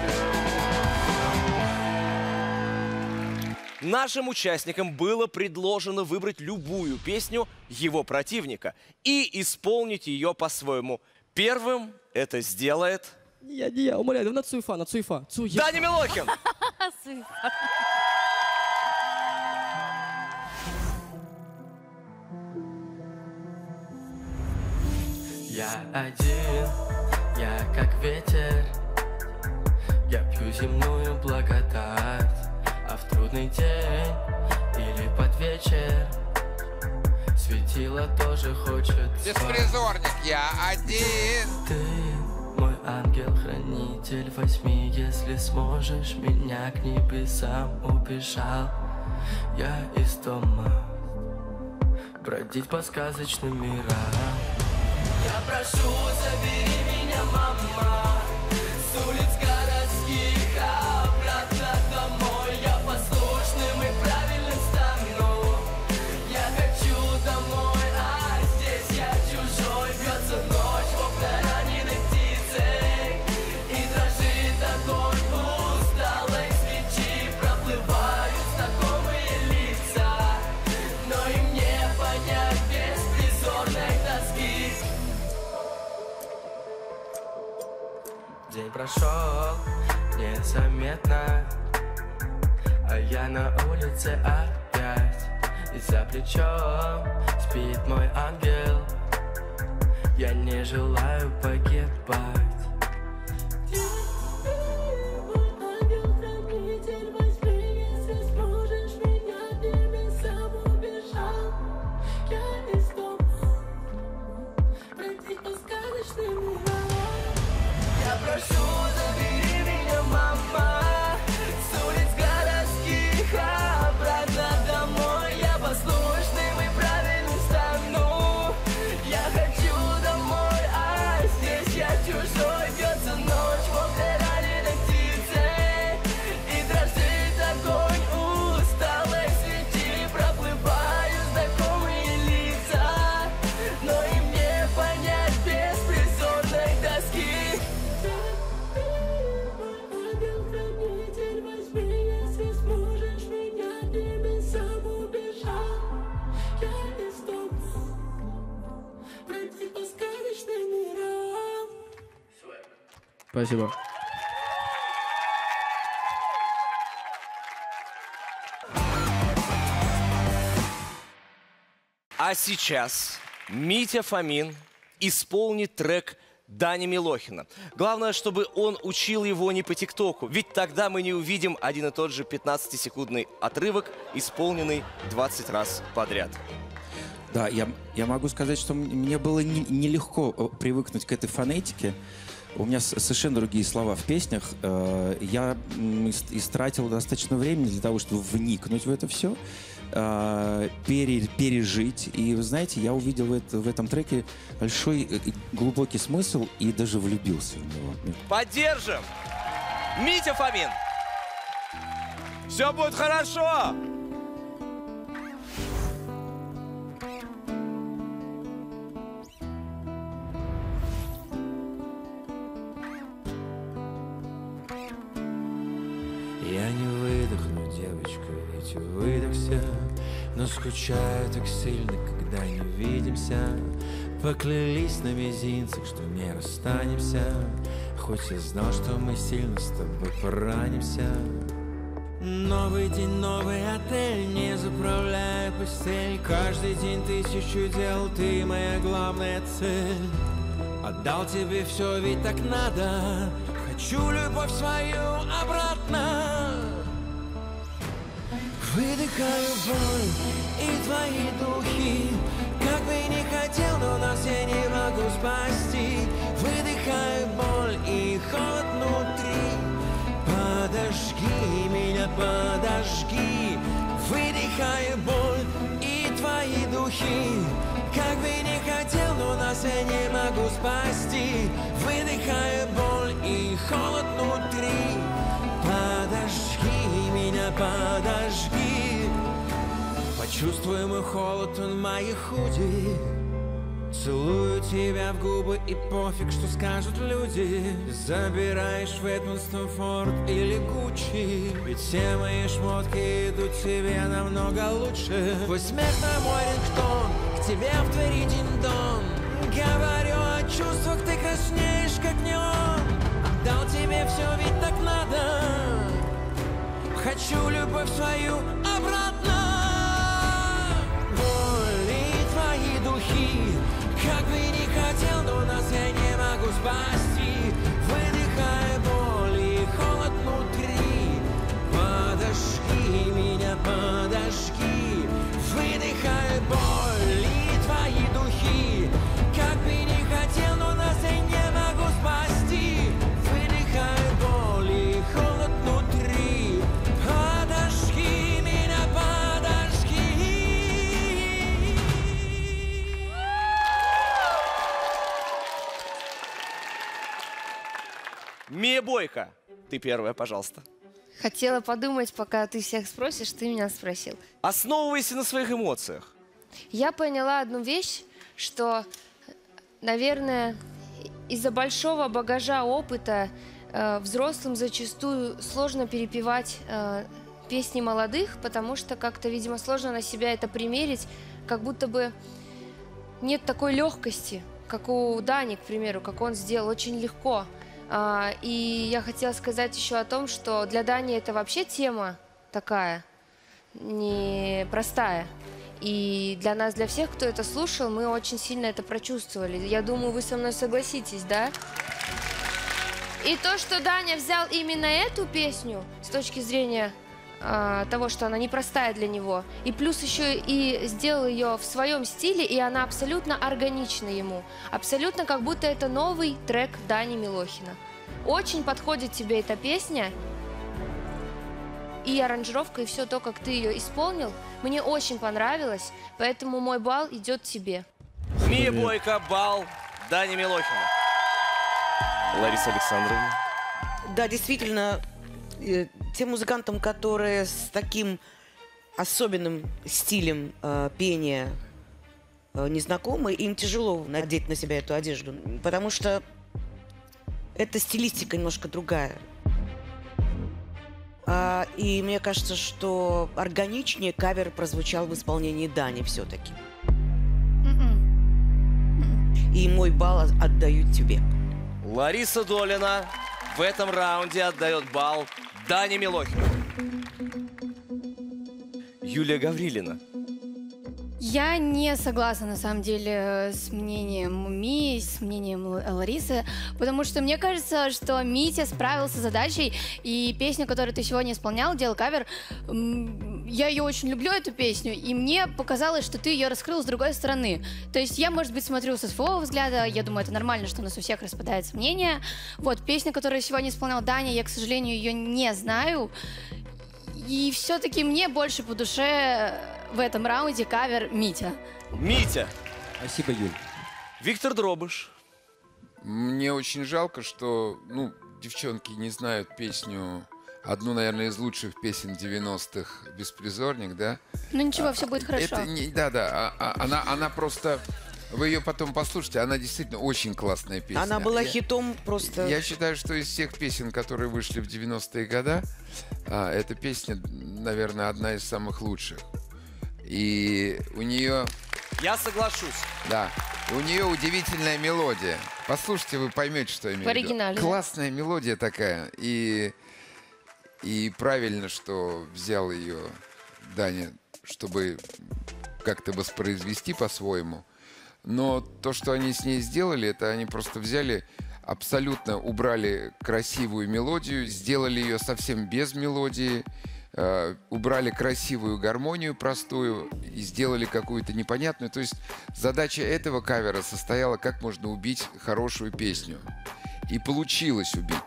Нашим участникам было предложено выбрать любую песню его противника и исполнить ее по-своему. Первым это сделает... Я, умоляю, на Цуйфа. Даня Милохин! Я один, я как ветер. Я пью земную благодать, а в трудный день или под вечер светило тоже хочет спать. Беспризорник, я один. Ты мой ангел-хранитель, возьми, если сможешь, меня к небесам. Убежал я из дома бродить по сказочным мирам. Я прошу, забери меня, мама, с улиц городских обратно домой. Я послушным и правильным стану. Я хочу домой, а здесь я чужой. Бьется ночь в окна раненой птицей, и дрожит огонь усталой свечи. Проплывают знакомые лица, но им не понять беспризорной тоски. День прошел незаметно, а я на улице опять. И за плечом спит мой ангел. Я не желаю погибать. Я прошу, забери меня, мама, с улиц городских обратно домой. Я послушным и правильным стану. Я хочу домой, а здесь я чужой. Бьется ночь в окна раненой птицей, и дрожит огонь усталой свечи. Проплывают знакомые лица, но им не понять беспризорной тоски. Спасибо. А сейчас Митя Фомин исполнит трек Дани Милохина. Главное, чтобы он учил его не по ТикТоку, ведь тогда мы не увидим один и тот же 15-секундный отрывок, исполненный 20 раз подряд. Да, я могу сказать, что мне было нелегко привыкнуть к этой фонетике. У меня совершенно другие слова в песнях. Я истратил достаточно времени для того, чтобы вникнуть в это все, пережить. И, вы знаете, я увидел в этом треке большой глубокий смысл и даже влюбился в него. Поддержим! Митя Фомин! Все будет хорошо! Я не выдохну, девочка, ведь выдохся, но скучаю так сильно, когда не видимся. Поклялись на мизинцах, что не расстанемся, хоть я знал, что мы сильно с тобой поранимся. Новый день, новый отель, не заправляй постель. Каждый день тысячу дел, ты моя главная цель. Отдал тебе все, ведь так надо. Хочу любовь свою обратно. Выдыхаю боль и твои духи. Как бы не хотел, но нас я не могу спасти. Выдыхаю боль и холод внутри. Подожги меня, подожги. Выдыхаю боль и твои духи. Как бы не хотел, но нас я не могу спасти. Выдыхаю боль и холод внутри. Подожги меня, подожги. Почувствуй мой холод, он в моей худи. Целую тебя в губы и пофиг, что скажут люди. Забираешь Вэтманстон, Форд или Гуччи, ведь все мои шмотки идут тебе намного лучше. Твой смех на мой рингтон, к тебе в двери динь-дон. Говорю о чувствах, ты краснеешь как неон. Отдал тебе все, ведь так надо. хочу любовь свою обратно. Боль и твои духи, как бы ни хотел, но нас я не могу спасти. Выдыхая боль и холод внутри, подожги меня, подожги. Выдыхая боль и твои духи, как бы ни хотел, но нас я не могу спасти. Выдыхая боль и холод внутри, подожги меня, подожги. Мия Бойко, ты первая, пожалуйста. Хотела подумать, пока ты всех спросишь, ты меня спросил. Основывайся на своих эмоциях. Я поняла одну вещь, что, наверное, из-за большого багажа опыта взрослым зачастую сложно перепевать песни молодых, потому что как-то, видимо, сложно на себя это примерить, как будто бы нет такой легкости, как у Дани, к примеру, как он сделал, очень легко. И я хотела сказать еще о том, что для Дани это вообще тема такая непростая. И для нас, для всех, кто это слушал, мы очень сильно это прочувствовали. Я думаю, вы со мной согласитесь, да? И то, что Даня взял именно эту песню с точки зрения того, что она непростая для него, и плюс еще и сделал ее в своем стиле, и она абсолютно органична ему. Абсолютно как будто это новый трек Дани Милохина. Очень подходит тебе эта песня, и аранжировка, и все то, как ты ее исполнил, мне очень понравилось, поэтому мой балл идет тебе. Мия Бойко, балл Дани Милохина. Лариса Александровна. Да, действительно, тем музыкантам, которые с таким особенным стилем пения незнакомы, им тяжело надеть на себя эту одежду, потому что эта стилистика немножко другая. И мне кажется, что органичнее кавер прозвучал в исполнении Дани все-таки. И мой балл отдаю тебе. Лариса Долина в этом раунде отдает балл Дане Милохину. Юлия Гаврилина. Я не согласна, на самом деле, с мнением Мии, с мнением Ларисы, потому что мне кажется, что Митя справился с задачей, и песню, которую ты сегодня исполнял, делал кавер, я ее очень люблю, эту песню, и мне показалось, что ты ее раскрыл с другой стороны. То есть я, может быть, смотрю со своего взгляда, я думаю, это нормально, что у нас у всех распадается мнение. Вот, песня, которую сегодня исполнял Даня, я, к сожалению, ее не знаю. И все-таки мне больше по душе в этом раунде кавер Митя. Митя. Спасибо, Юль. Виктор Дробыш. Мне очень жалко, что, девчонки не знают песню, одну, наверное, из лучших песен 90-х, «Беспризорник», да? Ну ничего, все будет хорошо. Она просто... Вы ее потом послушайте, она действительно очень классная песня. Она была хитом просто... Я считаю, что из всех песен, которые вышли в 90-е годы, эта песня, наверное, одна из самых лучших. И у нее... Я соглашусь. Да. У нее удивительная мелодия. Послушайте, вы поймете, что я имею в виду. В оригинале. Классная мелодия такая. И правильно, что взял ее Даня, чтобы как-то воспроизвести по-своему. Но то, что они с ней сделали, это они просто взяли, абсолютно убрали красивую мелодию, сделали ее совсем без мелодии, убрали красивую гармонию простую и сделали какую-то непонятную. То есть задача этого кавера состояла, как можно убить хорошую песню. И получилось убить.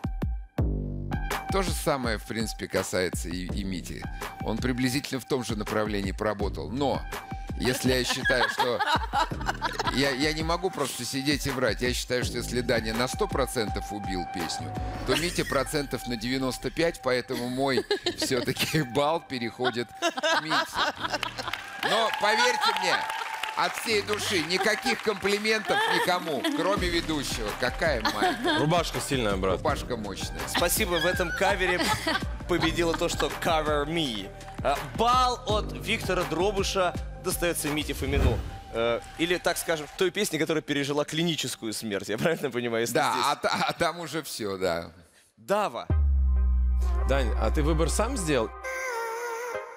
То же самое, в принципе, касается и Мити. Он приблизительно в том же направлении поработал. Но если я считаю, что... Я не могу просто сидеть и врать. Я считаю, что если Даня на 100% убил песню, то Митя процентов на 95%, поэтому мой все-таки балл переходит к Мите. Но поверьте мне, от всей души никаких комплиментов никому, кроме ведущего. Какая майка. Рубашка сильная, брат. Рубашка мощная. Спасибо, в этом кавере победило то, что cover me. Балл от Виктора Дробыша достается Мите Фомину. Или, так скажем, той песне, которая пережила клиническую смерть. Я правильно понимаю? Если да, там уже все, да. Дава. Дань, а ты выбор сам сделал?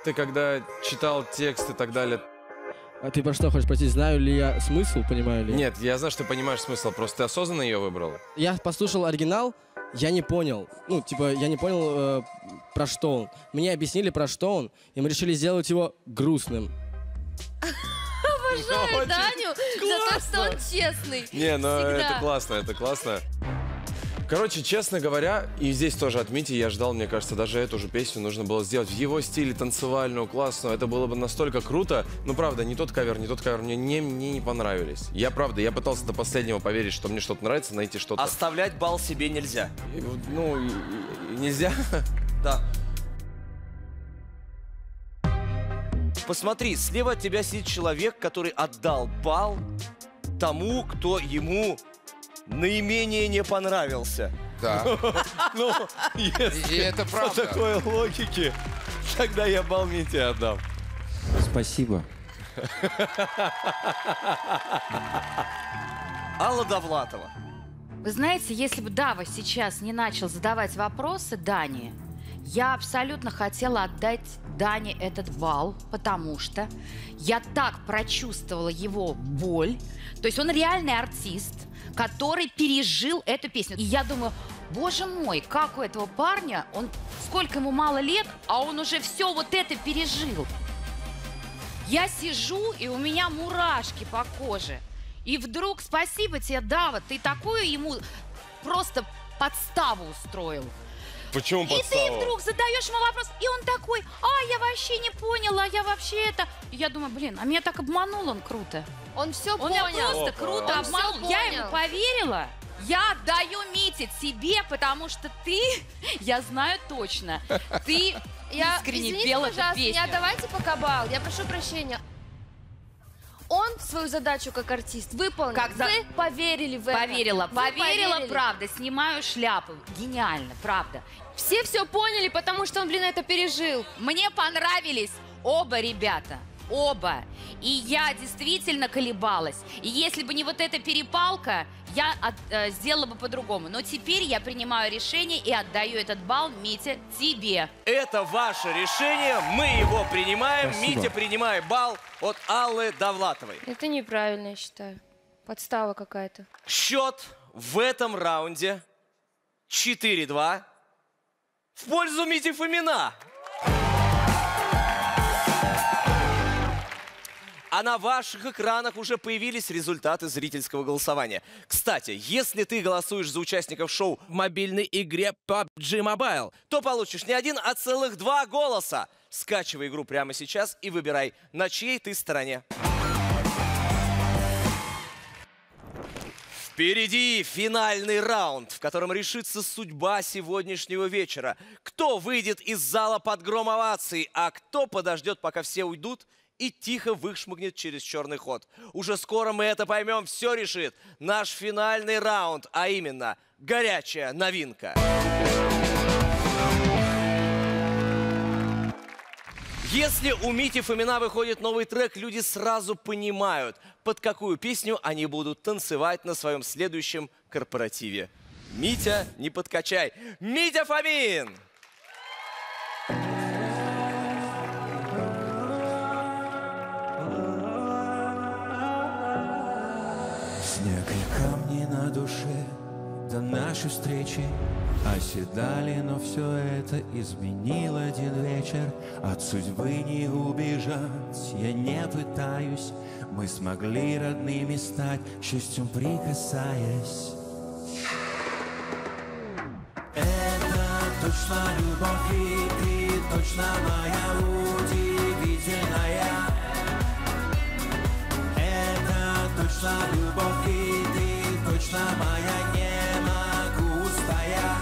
ты когда читал текст и так далее? А ты про что хочешь спросить? Знаю ли я смысл, понимаю ли? Нет, я знаю, что ты понимаешь смысл, просто ты осознанно ее выбрал. Я послушал оригинал, я не понял. Ну, типа, я не понял, про что он. Мне объяснили, про что он, и мы решили сделать его грустным. Обожаю Даню за то, что он честный. Не, ну Всегда. это классно, это классно. Короче, честно говоря, и здесь тоже отметьте, я ждал, мне кажется, даже эту же песню нужно было сделать в его стиле, танцевальную, классную. Это было бы настолько круто. Ну, правда, не тот кавер, мне не понравились. Я, правда, я пытался до последнего поверить, что мне что-то нравится, найти что-то. Оставлять балл себе нельзя. Ну, нельзя? Да. Посмотри, слева от тебя сидит человек, который отдал балл тому, кто ему наименее не понравился. Да. Ну, И если это по правда. такой логике, тогда я балл Мите отдам. Спасибо. Алла Довлатова. Вы знаете, если бы Дава сейчас не начал задавать вопросы Дане, я абсолютно хотела отдать Дане этот балл, потому что я так прочувствовала его боль. То есть он реальный артист, который пережил эту песню. И я думаю, боже мой, как у этого парня, сколько ему мало лет, а он уже все вот это пережил. Я сижу, и у меня мурашки по коже. И вдруг, спасибо тебе, Дава, ты такую ему просто подставу устроил. Почему И ты вдруг задаешь ему вопрос, и он такой, я вообще не поняла, я вообще это... И я думаю, блин, а меня так обманул он круто. Он все Он понял. меня просто круто Он обманул. всё Я понял. ему поверила. Я отдаю Мите тебе, потому что ты, я знаю точно, ты искренне Извините, пел эту пожалуйста, не песню. отдавайте пока балл. Я прошу прощения. Он свою задачу как артист выполнил. Вы поверили в это. Поверила, Вы поверила, поверили. правда. Снимаю шляпу. Гениально, правда. Все поняли, потому что он, это пережил. Мне понравились оба ребята. Оба. И я действительно колебалась. И если бы не вот эта перепалка, я сделала бы по-другому. Но теперь я принимаю решение и отдаю этот балл, Митя, тебе. Это ваше решение, мы его принимаем. Спасибо. Митя, принимай балл от Аллы Довлатовой. Это неправильно, я считаю. Подстава какая-то. Счет в этом раунде 4-2 в пользу Мити Фомина. А на ваших экранах уже появились результаты зрительского голосования. Кстати, если ты голосуешь за участников шоу в мобильной игре PUBG Mobile, то получишь не 1, а целых 2 голоса. Скачивай игру прямо сейчас и выбирай, на чьей ты стороне. Впереди финальный раунд, в котором решится судьба сегодняшнего вечера. Кто выйдет из зала под гром оваций, а кто подождет, пока все уйдут, и тихо вышмыгнет через черный ход. Уже скоро мы это поймем, все решит наш финальный раунд, а именно горячая новинка. Если у Мити Фомина выходит новый трек, люди сразу понимают, под какую песню они будут танцевать на своем следующем корпоративе. Митя, не подкачай. Митя Фомин! Снег и камни на душе до нашей встречи оседали, но все это изменил один вечер. От судьбы не убежать я не пытаюсь. Мы смогли родными стать, счастьем прикасаясь. Это точно любовь, и ты точно моя удивительная. Это точно любовь, и ты точно моя, не могу устоять.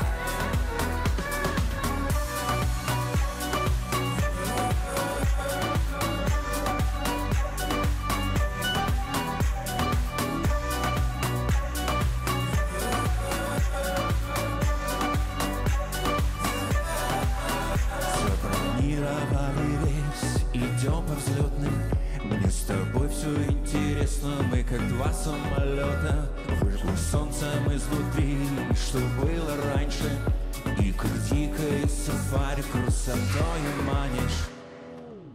Забронировали рейс, идем по взлетным. Мне с тобой все интересно, мы как два самолета. Выжгли солнцем изнутри, что было раньше. И как дикое сафари красотою манишь.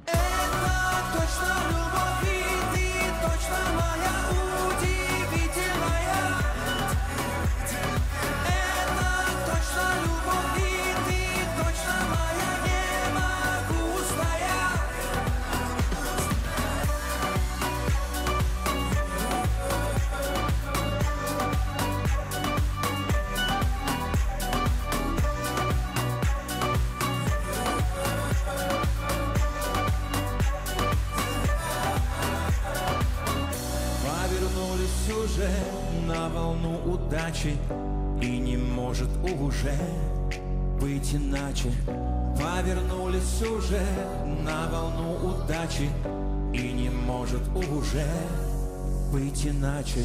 удачи и не может уже быть иначе. Повернули сюжет на волну удачи и не может уже быть иначе.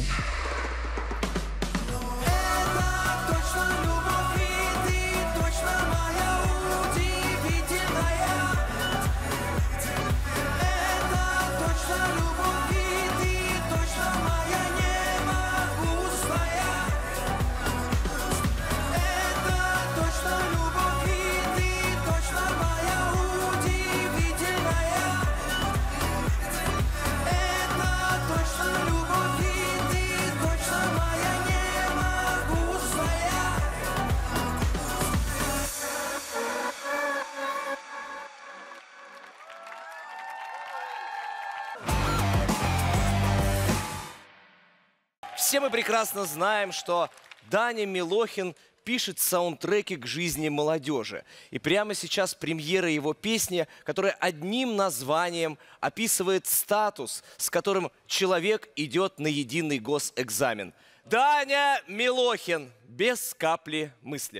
Это точно любовь, и ты точно моя удивительная. Это точно любовь, и ты точно моя, не могу своя. Это точно любовь, и ты точно моя удивительная. Это точно любовь, и ты точно моя, не могу своя. Все мы прекрасно знаем, что Даня Милохин пишет саундтреки к жизни молодежи. И прямо сейчас премьера его песни, которая одним названием описывает статус, с которым человек идет на единый госэкзамен. Даня Милохин. Без капли мысли.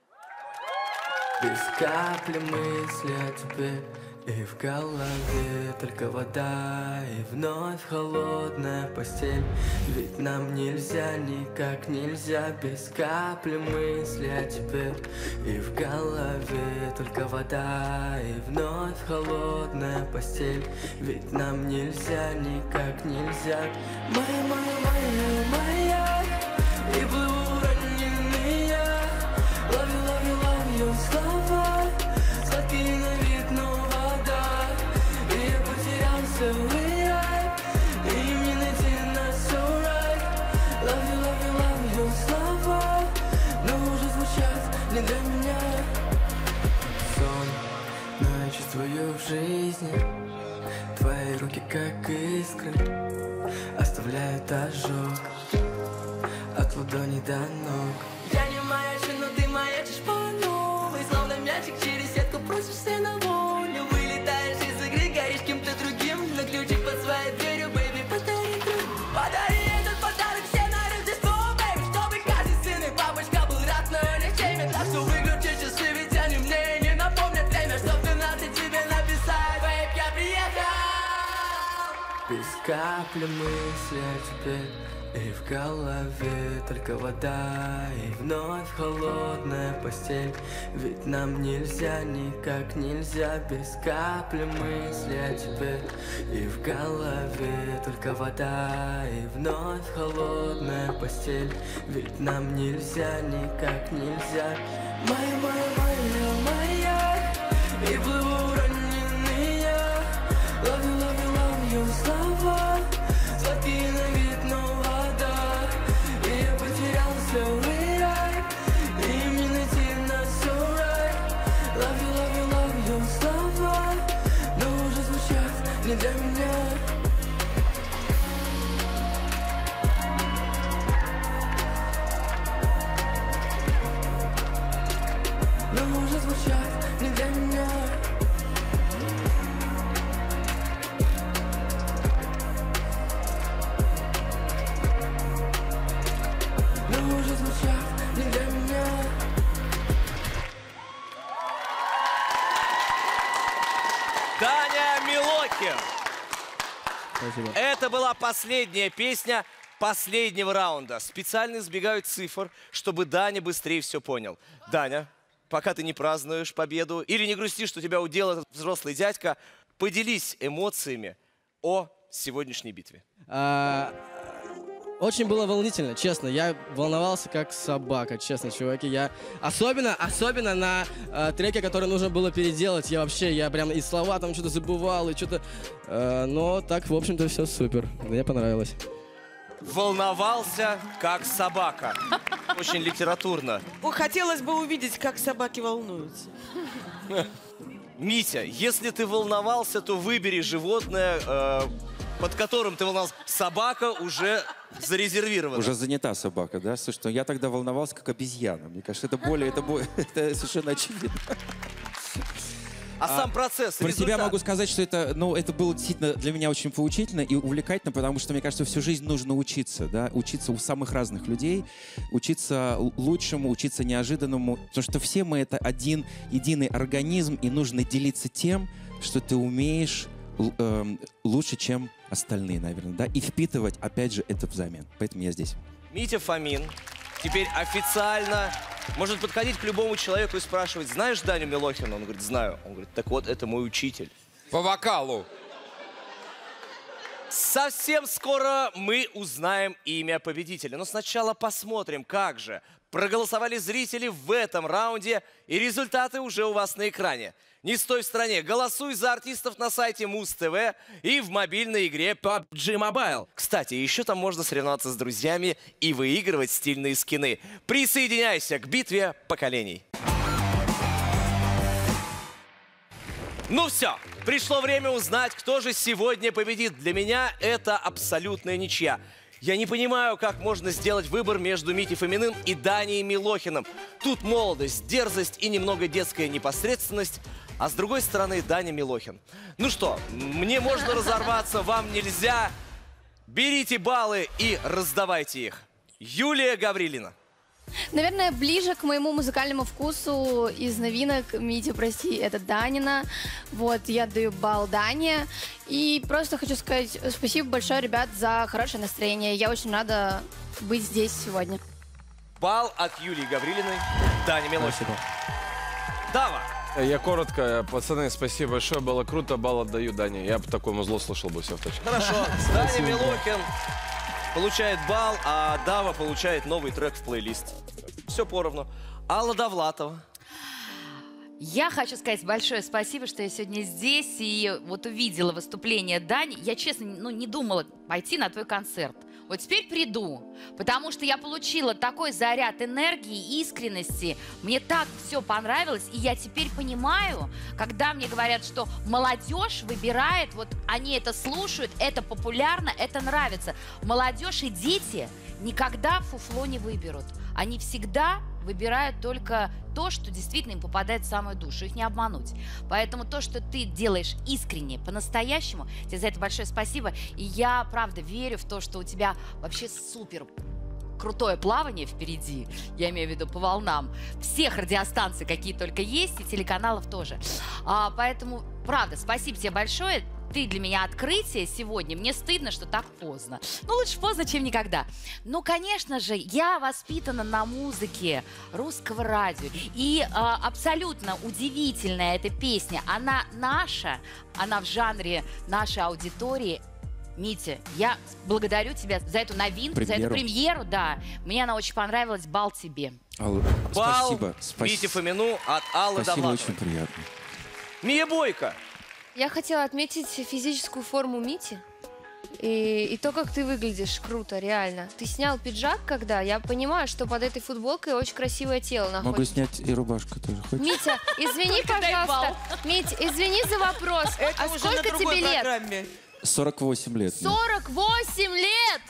Без капли мысли о тебе, и в голове только вода, и вновь холодная постель. Ведь нам нельзя, никак нельзя, без капли мысли о тебе, и в голове только вода, и вновь холодная постель. Ведь нам нельзя, никак нельзя. Моя, моя, моя, моя, и плыву раненые. Love you, love you, love you, слова сладкие на вид, но вода. И я потерялся в AI, и мне найти нас so right. Love you, слова, но уже звучат не для меня. Сон, но я чувствую в жизни твои руки как искры, оставляют ожог от ладони до ног. Я не маячу, но ты маячишь по новой, словно мячик через сетку просишься на волю. Вылетаешь из игры, горишь кем-то другим, на ключик под своей дверью, бэйби, подари друг. Подари этот подарок все на Рождество, бэйби, чтобы каждый сын и папочка был рад, но не в теме. Так что выключи часы, ведь они мне не напомнят время, чтоб 12 тебе написать, бэйб, я приехал. Без капли мысли о тебе, и в голове только вода, и вновь холодная постель. Ведь нам нельзя, никак нельзя, без капли мысли о тебе. И в голове только вода, и вновь холодная постель. Ведь нам нельзя, никак нельзя. Моя, моя, моя, моя, и плыву раненые. Love you, love you, love you, слова сладкие на вид, но вода. И я потерялся в AI, и мне найти нас so right. Love you, слова, но уже звучат не для меня. Но уже звучат не для меня. Но уже звучат не для меня. Даня Милохин. Спасибо. Это была последняя песня последнего раунда. Специально избегают цифр, чтобы Даня быстрее все понял. Даня, пока ты не празднуешь победу или не грустишь, что тебя удел этот взрослый дядька, поделись эмоциями о сегодняшней битве. Очень было волнительно, честно. Я волновался как собака, честно, чуваки. Я особенно на треке, который нужно было переделать. Я прям и слова там что-то забывал, и что-то... но так, в общем-то, все супер. Мне понравилось. Волновался как собака. Очень литературно. Хотелось бы увидеть, как собаки волнуются. Митя, если ты волновался, то выбери животное, под которым ты волновался. Собака уже зарезервирована. Уже занята собака, да? Слушай, ну я тогда волновался как обезьяна. Мне кажется, это совершенно очевидно. А сам процесс, Про себя результат. могу сказать, что это было действительно для меня очень поучительно и увлекательно, потому что, мне кажется, всю жизнь нужно учиться, да, учиться у самых разных людей, учиться лучшему, учиться неожиданному, потому что все мы — это один единый организм, и нужно делиться тем, что ты умеешь лучше, чем остальные, наверное, да, и впитывать, опять же, это взамен. Поэтому я здесь. Митя Фомин теперь официально может подходить к любому человеку и спрашивать: знаешь Даню Милохина? Он говорит: знаю. Он говорит: так вот, это мой учитель. По вокалу. Совсем скоро мы узнаем имя победителя. Но сначала посмотрим, как же проголосовали зрители в этом раунде. И результаты уже у вас на экране. Не стой в стороне. Голосуй за артистов на сайте Муз-ТВ и в мобильной игре PUBG Mobile. Кстати, еще там можно соревноваться с друзьями и выигрывать стильные скины. Присоединяйся к битве поколений. Ну все, пришло время узнать, кто же сегодня победит. Для меня это абсолютная ничья. Я не понимаю, как можно сделать выбор между Митей Фоминым и Даней Милохиным. Тут молодость, дерзость и немного детская непосредственность, а с другой стороны Даня Милохин. Ну что, мне можно разорваться, вам нельзя. Берите баллы и раздавайте их. Юлия Гаврилина. Наверное, ближе к моему музыкальному вкусу из новинок, Митя, прости, это Данина. Вот, я даю балл Дане. И просто хочу сказать спасибо большое, ребят, за хорошее настроение. Я очень рада быть здесь сегодня. Балл от Юлии Гаврилиной, Дани Милохин. Дава. Я коротко, пацаны, спасибо большое, было круто, балл отдаю Дане. Я бы такое музло слушал бы все в точке. Хорошо, Даня Милохин получает балл, а Дава получает новый трек в плейлист. Все поровну. Алла Довлатова. Я хочу сказать большое спасибо, что я сегодня здесь и вот увидела выступление Дани. Я, честно, не думала пойти на твой концерт. Вот теперь приду, потому что я получила такой заряд энергии, искренности. Мне так все понравилось, и я теперь понимаю, когда мне говорят, что молодежь выбирает, вот они это слушают, это популярно, это нравится. Молодежь и дети никогда фуфло не выберут. Они всегда выбирают только то, что действительно им попадает в самую душу. Их не обмануть. Поэтому то, что ты делаешь искренне, по-настоящему, тебе за это большое спасибо. И я, правда, верю в то, что у тебя вообще супер крутое плавание впереди. Я имею в виду по волнам. Всех радиостанций, какие только есть, и телеканалов тоже. Поэтому, правда, спасибо тебе большое. Ты для меня открытие сегодня. Мне стыдно, что так поздно. Ну, лучше поздно, чем никогда. Но, конечно же, я воспитана на музыке русского радио. И абсолютно удивительная эта песня. Она наша, она в жанре нашей аудитории. Митя, я благодарю тебя за эту новинку, за эту премьеру. Да, мне она очень понравилась. Балл тебе. Алла, Балл спасибо. Мите Фомину от Аллы Довлатовой. Спасибо, очень приятно. Мия Бойко. Я хотела отметить физическую форму Мити. И то, как ты выглядишь, круто, реально. Ты снял пиджак, когда? Я понимаю, что под этой футболкой очень красивое тело находится. Могу снять и рубашку тоже. Хочешь? Митя, извини, пожалуйста. Мить, извини за вопрос. Это а уже сколько на другой тебе лет? программе. 48 лет. 48 лет!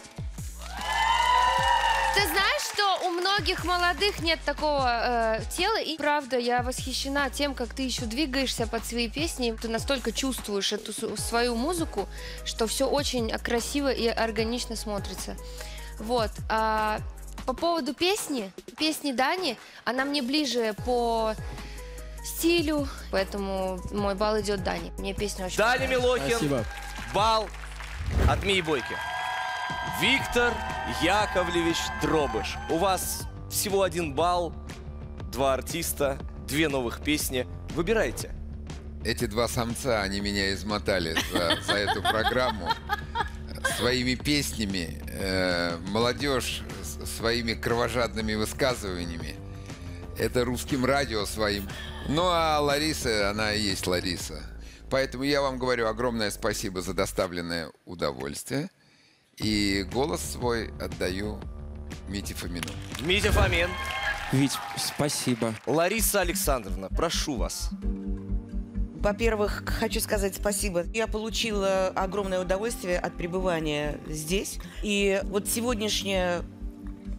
Ты знаешь, что у многих молодых нет такого тела, и правда, я восхищена тем, как ты еще двигаешься под свои песни, ты настолько чувствуешь эту свою музыку, что все очень красиво и органично смотрится. Вот. По поводу песни Дани, она мне ближе по стилю, поэтому мой балл идет Дане. Мне песня очень Даня Милохин. Спасибо. Балл от Мии Бойки. Виктор Яковлевич Дробыш. У вас всего 1 балл, 2 артиста, 2 новых песни. Выбирайте. Эти 2 самца, они меня измотали за эту программу своими песнями. Молодежь своими кровожадными высказываниями. Это русским радио своим. Ну а Лариса, она и есть Лариса. Поэтому я вам говорю огромное спасибо за доставленное удовольствие. И голос свой отдаю Мите Фомину. Митя Фомин. Вить, спасибо. Лариса Александровна, прошу вас. Во-первых, хочу сказать спасибо. Я получила огромное удовольствие от пребывания здесь. И вот сегодняшняя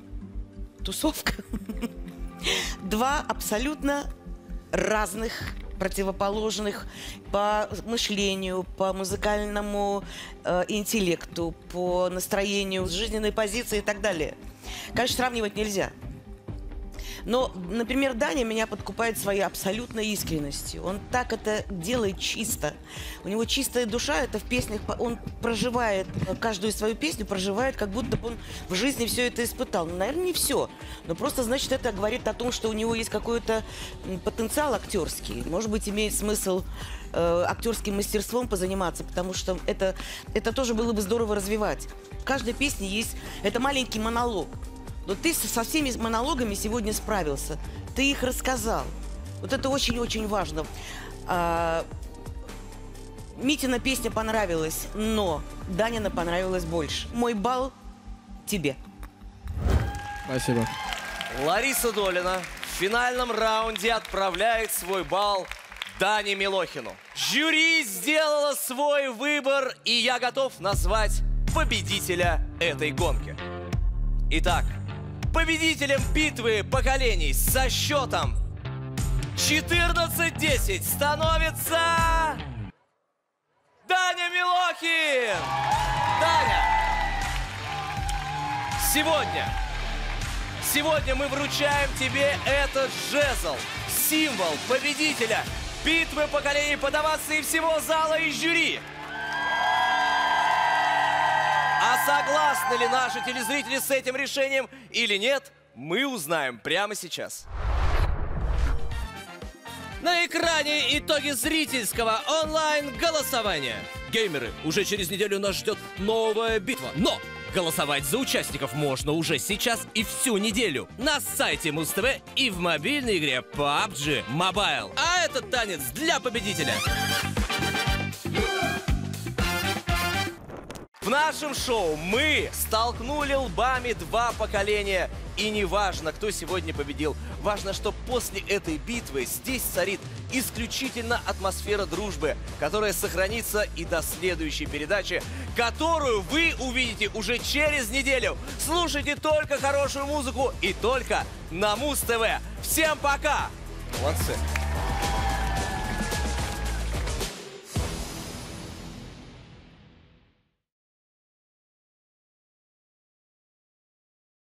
тусовка. 2 абсолютно разных противоположных по мышлению, по музыкальному интеллекту, по настроению, жизненной позиции и так далее. Конечно, сравнивать нельзя. Но, например, Даня меня подкупает своей абсолютной искренностью. Он так это делает чисто. У него чистая душа, это в песнях, он проживает, каждую свою песню проживает, как будто бы он в жизни все это испытал. Ну, наверное, не все, но просто, значит, это говорит о том, что у него есть какой-то потенциал актерский. Может быть, имеет смысл актерским мастерством позаниматься, потому что это тоже было бы здорово развивать. В каждой песне есть, это маленький монолог. Но ты со всеми монологами сегодня справился. Ты их рассказал. Вот это очень-очень важно. Митина песня понравилась, но Данина понравилась больше. Мой балл тебе. Спасибо. Лариса Долина в финальном раунде отправляет свой балл Дане Милохину. Жюри сделало свой выбор, и я готов назвать победителя этой гонки. Итак, победителем битвы поколений со счетом 14-10 становится Даня Милохин! Даня! Сегодня мы вручаем тебе этот жезл, символ победителя битвы поколений под овации всего зала и жюри. А согласны ли наши телезрители с этим решением или нет, мы узнаем прямо сейчас. На экране итоги зрительского онлайн-голосования. Геймеры, уже через неделю нас ждет новая битва. Но голосовать за участников можно уже сейчас и всю неделю на сайте Муз-ТВ и в мобильной игре PUBG Mobile. А этот танец для победителя. В нашем шоу мы столкнули лбами два поколения. И не важно, кто сегодня победил. Важно, что после этой битвы здесь царит исключительно атмосфера дружбы, которая сохранится и до следующей передачи, которую вы увидите уже через неделю. Слушайте только хорошую музыку и только на Муз-ТВ. Всем пока! Молодцы!